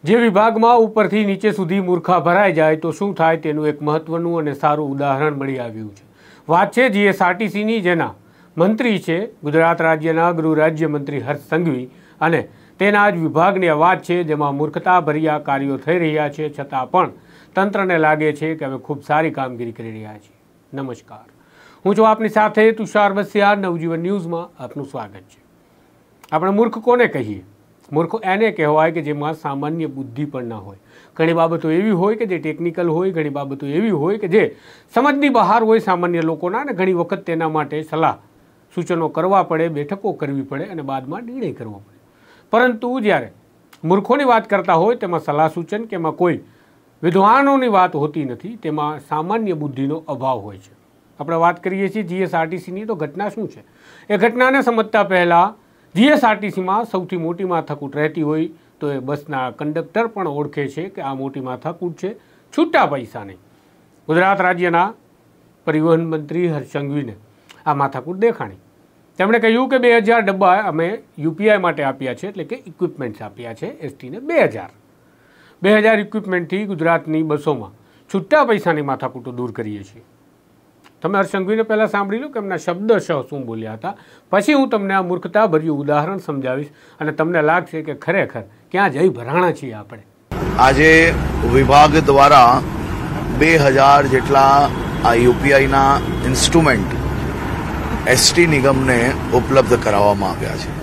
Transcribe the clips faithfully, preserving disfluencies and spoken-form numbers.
જે વિભાગમાં ઉપરથી નીચે સુધી મૂર્ખા ભરાઈ જાય તો શું થાય તેનું એક મહત્વનું અને સારું ઉદાહરણ મળી આવ્યું છે। વાત છે જીએસઆરટીસીની, જેના મંત્રી છે ગુજરાત રાજ્યના ગૃહ રાજ્યમંત્રી હર્ષ સંઘવી, અને તેના જ વિભાગની આ વાત છે જેમાં મૂર્ખતા ભર્યા કાર્યો થઈ રહ્યા છે, છતાં પણ તંત્રને લાગે છે કે અમે ખૂબ સારી કામગીરી કરી રહ્યા છીએ। નમસ્કાર, હું છું આપની સાથે તુષાર બસિયા। નવજીવન ન્યૂઝમાં આપનું સ્વાગત છે। આપણે મૂર્ખ કોને કહીએ? મૂર્ખ એને કહેવાય કે જેમાં સામાન્ય બુદ્ધિ પણ ના હોય। ઘણી બાબતો એવી હોય કે જે ટેકનિકલ હોય, ઘણી બાબતો એવી હોય કે જે સમજની બહાર હોય સામાન્ય લોકોના, અને ઘણી વખત તેના માટે સલાહ સૂચનો કરવા પડે, બેઠકો કરવી પડે અને બાદમાં નિર્ણય કરવો પડે। પરંતુ જ્યારે મૂર્ખોની વાત કરતા હોય તેમાં સલાહ સૂચન કે એમાં કોઈ વિદ્વાનોની વાત હોતી નથી, તેમાં સામાન્ય બુદ્ધિનો અભાવ હોય છે। આપણે વાત કરીએ છીએ જીએસઆરટીસીની, તો ઘટના શું છે એ ઘટનાને સમજતા પહેલાં જીએસઆરટીસીમાં સૌથી મોટી માથાકૂટ રહેતી હોય તો એ બસના કંડક્ટર પણ ઓળખે છે કે આ મોટી માથાકૂટ છે છૂટા પૈસા નહીં। ગુજરાત રાજ્યના પરિવહન મંત્રી હર્ષ સંઘવીને આ માથાકૂટ દેખાણી। તેમણે કહ્યું કે બે હજાર ડબ્બા અમે યુપીઆઈ માટે આપ્યા છે, એટલે કે ઇક્વિપમેન્ટ્સ આપ્યા છે એસટીને બે હજાર બે હજાર ઇક્વિપમેન્ટથી ગુજરાતની બસોમાં છૂટા પૈસાની માથાકૂટો દૂર કરીએ છીએ। તમે હર્ષ સંઘવીને પહેલાં સાંભળી લો કે એમના શબ્દશઃ શું બોલ્યા હતા, પછી હું તમને આ મૂર્ખતા ભર્યું ઉદાહરણ સમજાવીશ અને તમને લાગશે કે ખરેખર ક્યાં જઈ ભરાણા છીએ આપણે। આજે વિભાગ દ્વારા બે હજાર જેટલા આ યુપીઆઈના ઇન્સ્ટ્રુમેન્ટ એસટી નિગમને ઉપલબ્ધ કરાવવામાં આવ્યા છે।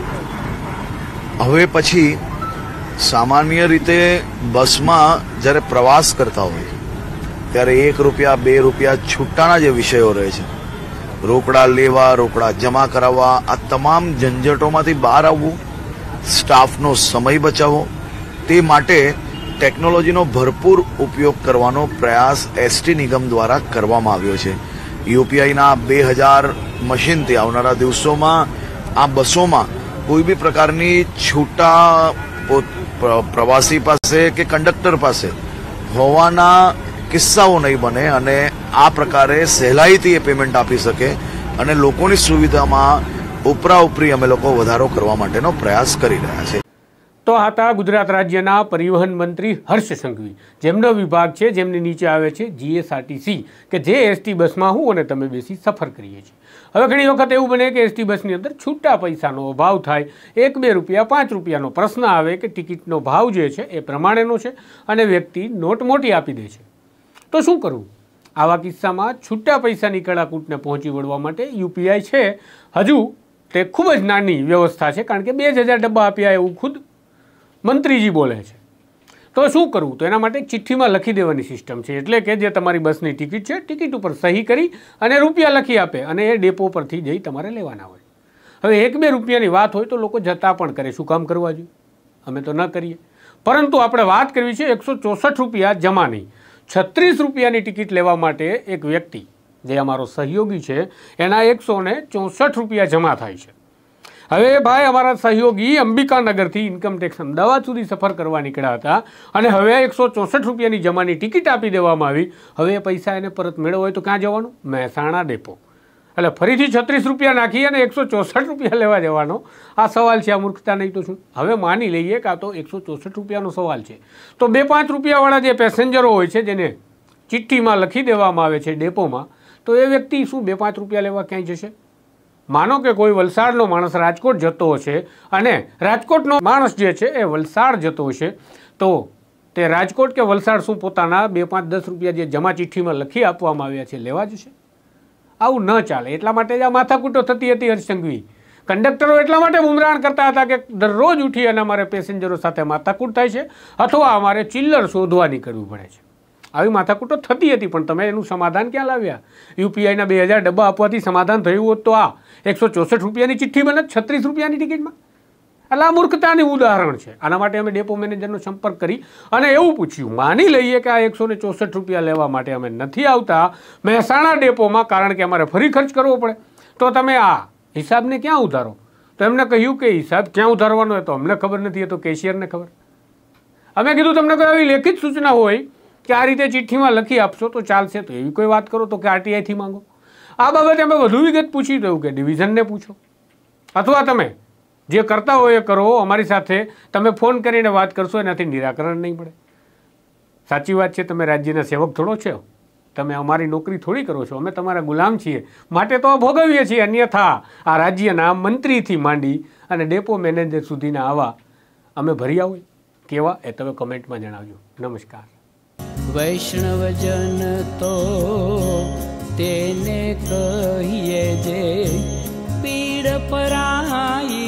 હવે પછી સામાન્ય રીતે બસમાં જ્યારે પ્રવાસ કરતા હોય ત્યારે એક રૂપિયા બે રૂપિયા છૂટાના જે વિષયો રહે છે, રોકડા લેવા, રોકડા જમા કરાવવા, આ તમામ ઝંઝટોમાંથી બહાર આવવું, સ્ટાફનો સમય બચાવવો, તે માટે ટેકનોલોજીનો ભરપૂર ઉપયોગ કરવાનો પ્રયાસ એસટી નિગમ દ્વારા કરવામાં આવ્યો છે। યુપીઆઈના બે હજાર મશીનથી આવનારા દિવસોમાં આ બસોમાં કોઈ બી પ્રકારની છૂટા પ્રવાસી પાસે કે કંડક્ટર પાસે હોવાના કિસ્સાઓ નહીં બને અને આ પ્રકારે સહેલાઈથી એ પેમેન્ટ આપી શકે અને લોકોની સુવિધામાં ઉપરા ઉપરી અમે લોકો વધારો કરવા માટેનો પ્રયાસ કરી રહ્યા છે। તો હતા ગુજરાત રાજ્યના પરિવહન મંત્રી હર્ષ સંઘવી, જેમનો વિભાગ છે, જેમની નીચે આવે છે જીએસઆરટીસી, કે જે એસટી બસમાં હું અને તમે બેસી સફર કરીએ છીએ। હવે ઘણી વખત એવું બને કે એસટી બસની અંદર છૂટા પૈસાનો અભાવ થાય, એક બે રૂપિયા પાંચ રૂપિયાનો પ્રશ્ન આવે કે ટિકિટનો ભાવ જે છે એ પ્રમાણેનો છે અને વ્યક્તિ નોટ મોટી આપી દે છે, તો શું કરવું? આવા કિસ્સામાં છૂટા પૈસાની કડાકૂટને પહોંચી વળવા માટે યુપીઆઈ છે હજુ તે ખૂબ જ નાની વ્યવસ્થા છે, કારણ કે બે જ હજાર ડબ્બા આપ્યા એવું ખુદ મંત્રીજી બોલે છે। તો શું કરવું? તો એના માટે એક ચિઠ્ઠીમાં લખી દેવાની સિસ્ટમ છે, એટલે કે જે તમારી બસની ટિકિટ છે, ટિકિટ ઉપર સહી કરી અને રૂપિયા લખી આપે અને એ ડેપો પરથી જઈ તમારે લેવાના હોય। હવે એક બે રૂપિયાની વાત હોય તો લોકો જતા પણ કરે, શું કામ કરવા જોઈએ? અમે તો ન કરીએ, પરંતુ આપણે વાત કરવી છે એકસો ચોસઠ રૂપિયા જમા નહીં, છત્રીસ રૂપિયાની ટિકિટ લેવા માટે એક વ્યક્તિ જે અમારો સહયોગી છે એના એકસો ને ચોસઠ રૂપિયા જમા થાય છે। હવે ભાઈ અમારા સહયોગી અંબિકાનગરથી ઇન્કમટેક્સ અમદાવાદ સુધી સફર કરવા નીકળ્યા હતા અને હવે એકસો ચોસઠ રૂપિયાની જમાની ટિકિટ આપી દેવામાં આવી। હવે એ પૈસા એને પરત મેળવવા હોય તો ક્યાં જવાનું? મહેસાણા ડેપો। એટલે ફરીથી છત્રીસ રૂપિયા નાખી અને એકસો ચોસઠ રૂપિયા લેવા જવાનો આ સવાલ છે। આ મૂર્ખતા નહીં તો શું? હવે માની લઈએ કે આ તો એકસો ચોસઠ રૂપિયાનો સવાલ છે, તો બે પાંચ રૂપિયાવાળા જે પેસેન્જરો હોય છે જેને ચિઠ્ઠીમાં લખી દેવામાં આવે છે ડેપોમાં, તો એ વ્યક્તિ શું બે પાંચ રૂપિયા લેવા ક્યાંય જશે? માનો કે કોઈ વલસાડનો માણસ રાજકોટ જતો હશે અને રાજકોટનો માણસ જે છે એ વલસાડ જતો હશે, તો તે રાજકોટ કે વલસાડ શું પોતાના બે પાંચ દસ રૂપિયા જે જમા ચિઠ્ઠીમાં લખી આપવામાં આવ્યા છે લેવા જશે? આવું ન ચાલે। એટલા માટે જ આ માથાકૂટો થતી હતી હર્ષ સંઘવી। કંડક્ટરો એટલા માટે બુમરાણ કરતા હતા કે દરરોજ ઉઠી અને અમારે પેસેન્જરો સાથે માથાકૂટ થાય છે અથવા અમારે ચિલ્લર શોધવા નીકળવું પડે છે। આવી માથાકૂટો થતી હતી, પણ તમે એનું સમાધાન ક્યાં લાવ્યા? યુપીઆઈના બે હજાર ડબ્બા આપવાથી સમાધાન થયું હોત તો આ એકસો ચોસઠ રૂપિયાની ચિઠ્ઠી બને છત્રીસ રૂપિયાની ટિકિટમાં। એટલે આ મૂર્ખતાની ઉદાહરણ છે। આના માટે અમે ડેપો મેનેજરનો સંપર્ક કરી અને એવું પૂછ્યું, માની લઈએ કે આ એકસો ને ચોસઠ રૂપિયા લેવા માટે અમે નથી આવતા મહેસાણા ડેપોમાં, કારણ કે અમારે ફરી ખર્ચ કરવો પડે, તો તમે આ હિસાબને ક્યાં ઉધારો? તો એમને કહ્યું કે હિસાબ ક્યાં ઉધારવાનો હોય તો અમને ખબર નથી, એ તો કેશિયરને ખબર। અમે કીધું તમને કોઈ આવી લેખિત સૂચના હોય કે આ રીતે ચિઠ્ઠીમાં લખી આપશો તો ચાલશે, તો એવી કોઈ વાત કરો તો કે આરટીઆઈથી માંગો। આ બાબતે અમે વધુ વિગત પૂછી દઉં કે ડિવિઝનને પૂછો, અથવા તમે જે કરતા હોય એ કરો, અમારી સાથે તમે ફોન કરીને વાત કરશો એનાથી નિરાકરણ નહીં મળે. સાચી વાત છે, તમે રાજ્યના સેવક થોડો છો, તમે અમારી નોકરી થોડી કરો છો, અમે તમારા ગુલામ છીએ, માટે તો ભોગવીએ છીએ. અન્યથા આ રાજ્યના મંત્રીથી માંડી અને ડેપો મેનેજર સુધીના આવા અમે ભર્યા હોય કેવા, એ તમે કમેન્ટમાં જણાવજો. નમસ્કાર. વૈષ્ણવજન તો તેને કહીએ જે પીડ પરાઈ.